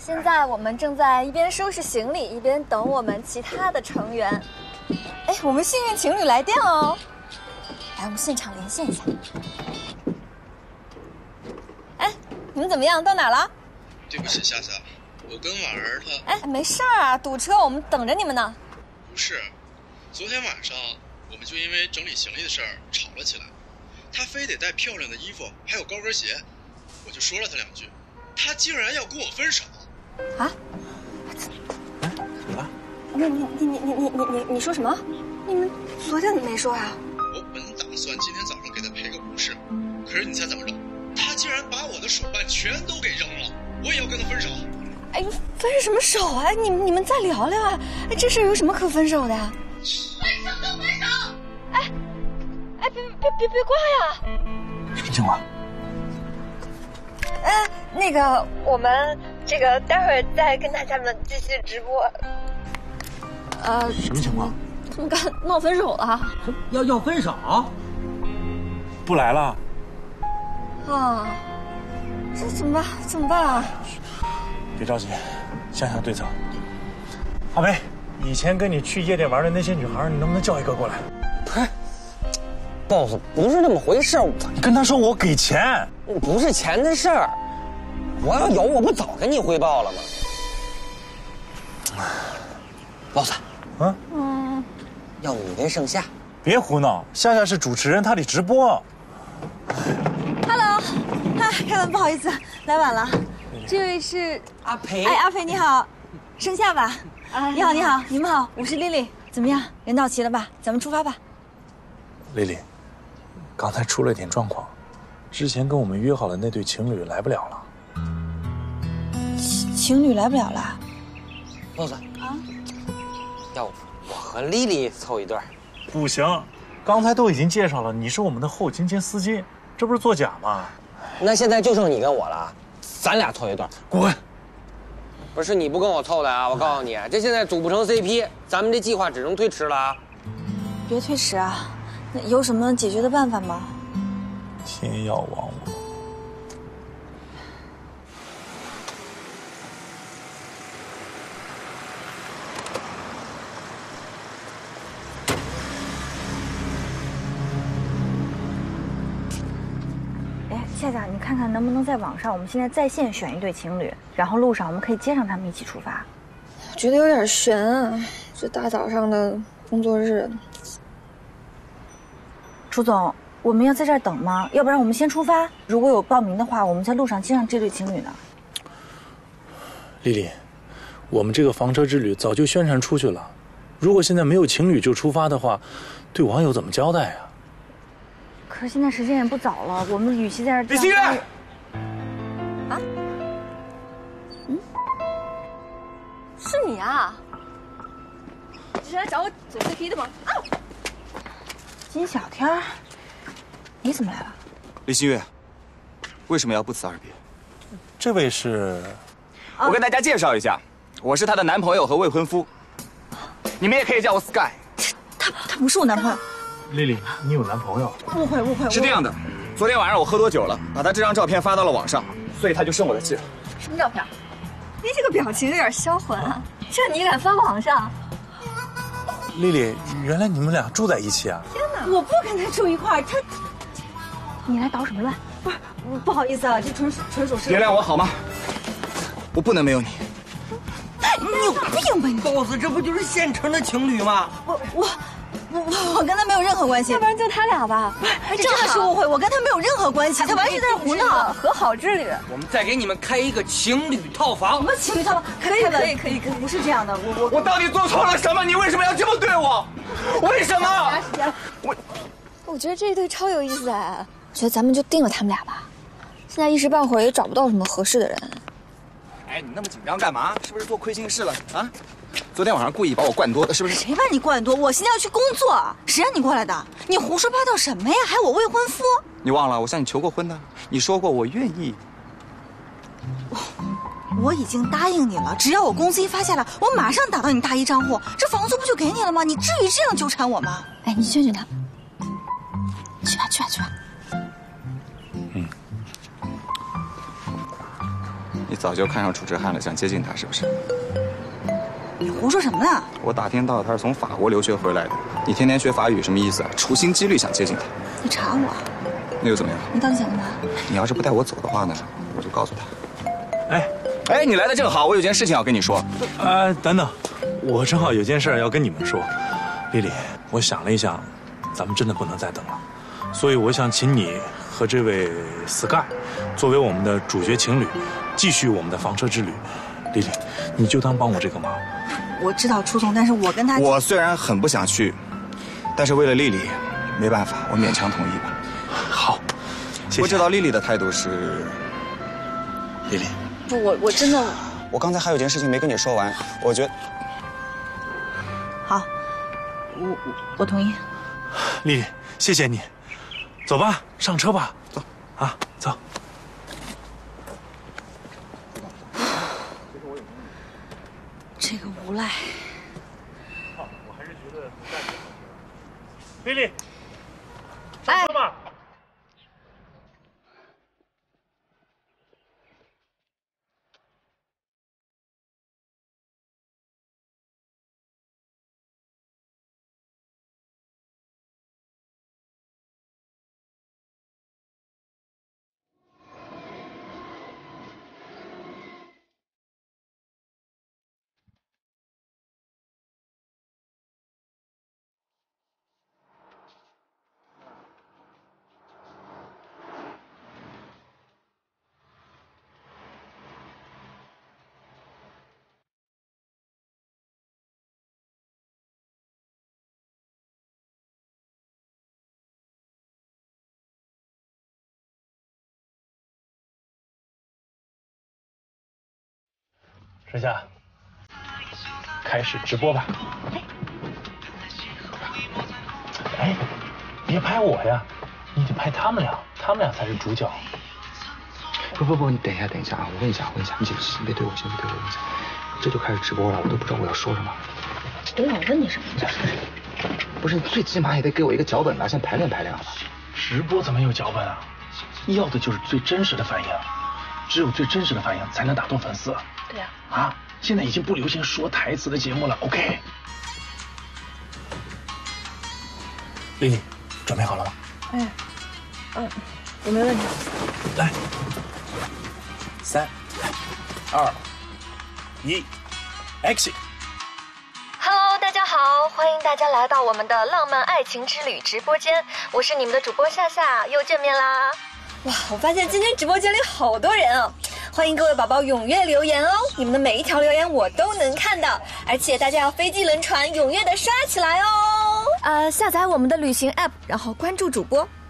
现在我们正在一边收拾行李，一边等我们其他的成员。哎，我们幸运情侣来电了哦！来，我们现场连线一下。哎，你们怎么样？到哪了？ 对不起，夏夏，我跟婉儿她…… 哎，没事儿啊，堵车，我们等着你们呢。 不是，昨天晚上我们就因为整理行李的事儿吵了起来。她非得带漂亮的衣服，还有高跟鞋，我就说了她2句，她竟然要跟我分手。 啊？ 哎，怎么了？ 你说什么？你们昨天没说呀？ 我本打算今天早上给她赔个不是，可是你猜怎么着？她竟然把我的手办全都给扔了，我也要跟她分手。 哎，分什么手啊？你们再聊聊啊！哎，这事有什么可分手的呀？ 分手就分手！ 哎，别挂呀！ 什么情况？ 那个，我们这个待会儿再跟大家们继续直播。 什么情况？ 他们刚闹分手了。 要分手？ 不来了？ 啊，这怎么办啊？ 别着急，想想对策。阿梅，以前跟你去夜店玩的那些女孩，你能不能叫一个过来？ 不是 ，boss 不是这么回事。 你跟他说我给钱， 不是钱的事儿。我要有，我不早跟你汇报了吗 ？boss， 要不你跟盛夏？ 别胡闹，夏夏是主持人，她得直播。 Hello， 嗨，凯文，不好意思，来晚了。这位是阿培。 哎，阿培你好，盛夏吧？你好，你们好，我是丽丽。怎么样，人到齐了吧？咱们出发吧。 丽丽，刚才出了点状况，之前跟我们约好的那对情侣来不了了。 情侣来不了了。 boss 啊，要不我和丽丽凑一对？ 不行，刚才都已经介绍了，你是我们的后勤兼司机，这不是作假吗？ 那现在就剩你跟我了，咱俩凑一对。 滚！ 不是你不跟我凑的啊！我告诉你，这现在组不成 CP，咱们这计划只能推迟了啊！ 别推迟啊，那有什么解决的办法吗？ 天要亡我。 夏夏，你看看能不能在网上，我们现在在线选一对情侣，然后路上我们可以接上他们一起出发。 我觉得有点悬啊，这大早上的工作日。 楚总，我们要在这儿等吗？要不然我们先出发，如果有报名的话，我们在路上接上这对情侣呢。 丽丽，我们这个房车之旅早就宣传出去了，如果现在没有情侣就出发的话，对网友怎么交代啊？ 可是现在时间也不早了，我们与其在这儿…… 李心月， 啊？是你啊？你是来找我组 CP 的吗？啊！金小天儿，你怎么来了？ 李新月，为什么要不辞而别？ 这位是…… 我跟大家介绍一下，我是她的男朋友和未婚夫，你们也可以叫我 Sky。 他不是我男朋友。 丽丽，你有男朋友？ 误会。 是这样的，昨天晚上我喝多酒了，把他这张照片发到了网上，所以他就生我的气了。 什么照片？你这个表情有点销魂啊！这你敢发网上？ 丽丽，原来你们俩住在一起啊？ 天哪！我不跟他住一块儿，你来捣什么乱？不好意思啊，这纯属是…… 原谅我好吗？我不能没有你。 你有病吧你 boss， 这不就是现成的情侣吗？ 我跟他没有任何关系，要不然就他俩吧。不是，真的是误会，我跟他没有任何关系，他完全在这胡闹。和好之旅， 我们再给你们开一个情侣套房。 什么情侣套房？可以，不是这样的， 我到底做错了什么？你为什么要这么对我？为什么？ 我觉得这一对超有意思哎，我觉得咱们就定了他们俩吧。现在一时半会儿也找不到什么合适的人。 哎，你那么紧张干嘛？是不是做亏心事了啊？昨天晚上故意把我灌多的，是不是？ 谁把你灌多？我现在要去工作，谁让你过来的？你胡说八道什么呀？还有我未婚夫？ 你忘了我向你求过婚的，你说过我愿意。 我已经答应你了，只要我工资一发下来，我马上打到你大姨账户，这房租不就给你了吗？你至于这样纠缠我吗？ 哎，你劝劝他，去吧。 你早就看上楚之汉了，想接近他是不是？ 你胡说什么呢？ 我打听到他是从法国留学回来的。你天天学法语什么意思啊？处心积虑想接近他。 你查我？ 那又怎么样？ 你到底想干嘛？ 你要是不带我走的话呢，我就告诉他。 哎， 你来的正好，我有件事情要跟你说。 等等，我正好有件事要跟你们说。丽丽，我想了一下，咱们真的不能再等了，所以我想请你和这位 Sky 作为我们的主角情侣，继续我们的房车之旅。丽丽，你就当帮我这个忙。 我知道初衷，但是我跟他…… 我虽然很不想去，但是为了丽丽，没办法，我勉强同意吧。 好，谢谢。 我知道丽丽的态度是……丽丽， 不，我真的…… 我刚才还有件事情没跟你说完，我觉得…… 好，我同意。 丽丽，谢谢你。走吧，上车吧。走，啊，走。 这个无赖。 我还是觉得丽丽， 哎上车吧。盛夏，开始直播吧。哎，别拍我呀，你得拍他们俩，他们俩才是主角。 不，你等一下啊！我问一下，你先别对我，先别对我问一下。这就开始直播了，我都不知道我要说什么。 我老问你什么，你就说什么。 不是，你最起码也得给我一个脚本吧，先排练吧。 直播怎么有脚本啊？要的就是最真实的反应，只有最真实的反应才能打动粉丝。 对呀。 啊，现在已经不流行说台词的节目了。OK。丽丽，准备好了吗？ 我没问题。 来，3、2、1 ，Action！Hello， 大家好，欢迎大家来到我们的浪漫爱情之旅直播间，我是你们的主播夏夏，又见面啦！哇，我发现今天直播间里好多人哦，欢迎各位宝宝踊跃留言哦，你们的每一条留言我都能看到，而且大家要飞机轮船踊跃的刷起来哦！下载我们的旅行 app， 然后关注主播，